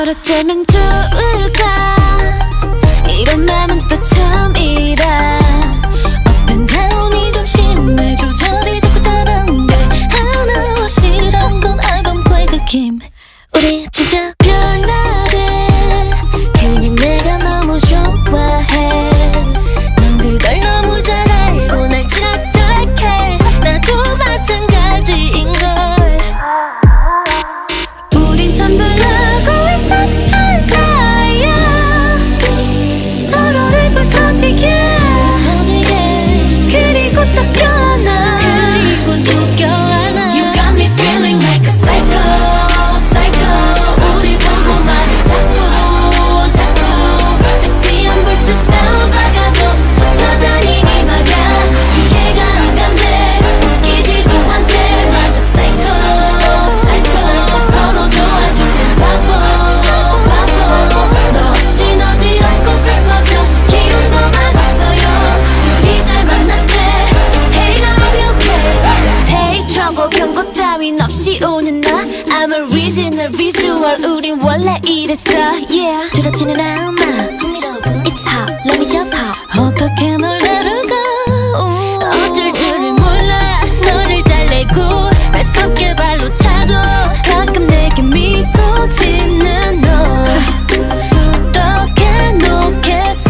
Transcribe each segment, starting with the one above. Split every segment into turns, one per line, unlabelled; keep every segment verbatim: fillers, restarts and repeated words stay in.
어쩌면 좋을까 이런 맘은 또 처음이라 Up and down이 좀 심해 조절이 자꾸 다른데 하나 확실한 건 I don't play the game 우리 진짜 별나래 그냥 내가 너무 좋아해 넌 그걸 너무 잘 알고 날 착각해 나도 마찬가지인걸 우린 참 별나고 이상한 사이야 서로를 부서지게 부서지게 그리고 또 껴안아 그리고 또 껴안아 You got me feeling like a psycho psycho 우리 보고 말해 자꾸 자꾸 다시 안 볼 듯 싸우다가도 붙어다니니 말야 이해가 안 간대 웃기지도 않대 맞아 psycho psycho 서로 좋아지는 바보 바보 너 없이 어지럽고 슬퍼져 기운도 막 없어요 둘이 잘 만났대 Hey now I'm okay Take trouble 경고 따윈 없이 오는 나 I'm a original visual 우린 원래 이랬어 Yeah 두렵지는 않아 It's hot let me just hop 어떻게 널 다룰까 어쩔 줄을 몰라 너를 달래고 뺏어게 발로 차도 가끔 내게 미소 짓는 너 어떻게 놓겠어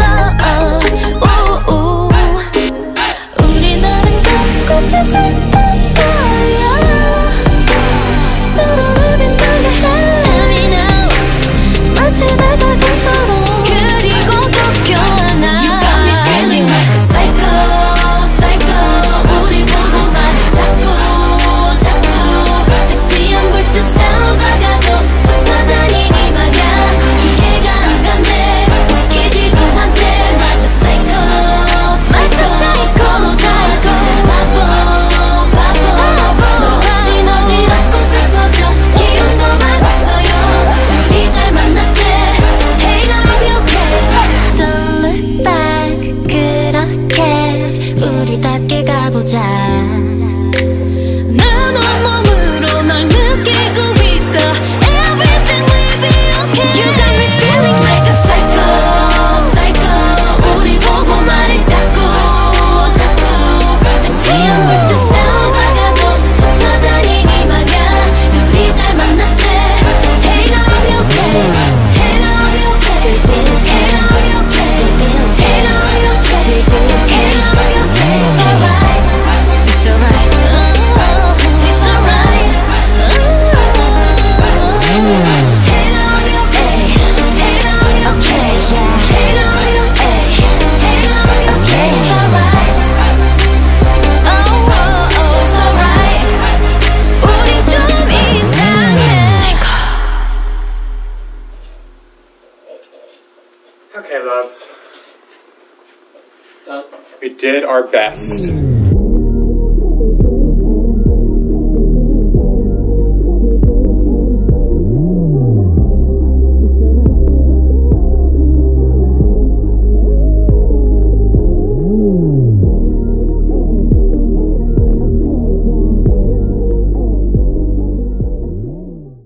오오 우리 나름 같고 참 슬픈 사이야 서로를 빛나게 해 Tell me now 마치 다가감처럼 그리고 또 껴안아 You got me feeling like a psycho psycho 우리 보고 말해 자꾸 자꾸 다시 안 볼 듯 싸우다가도 붙어다니니 말야 이해가 안 간대 웃기지도 않대 맞아 psycho psycho 서로 좋아지는 바보 바보 너 없이 어지럽고 슬퍼져 기운도 막 없어요 둘이 잘 만났대 Hey now I'm okay Don't look back 그렇게 우리답게 가보자 난 온몸으로 널 느끼고 있어 Everything will be okay You got me feeling like a psycho psycho 우리 보고 말해 자꾸 자꾸 다시 안 볼 듯 싸우다가도 붙어다니니 말야 둘이 잘 만났대 Hey now I'm okay Hey now I'm okay Hey now I'm okay Hey now I'm okay Hey now I'm okay It's alright It's alright It's alright Hey now I'm okay Hey now I'm okay yeah Hey now I'm okay Hey now I'm okay It's alright Oh oh oh It's alright 우리 좀 이상해
Okay, loves.
Done.
We did our best.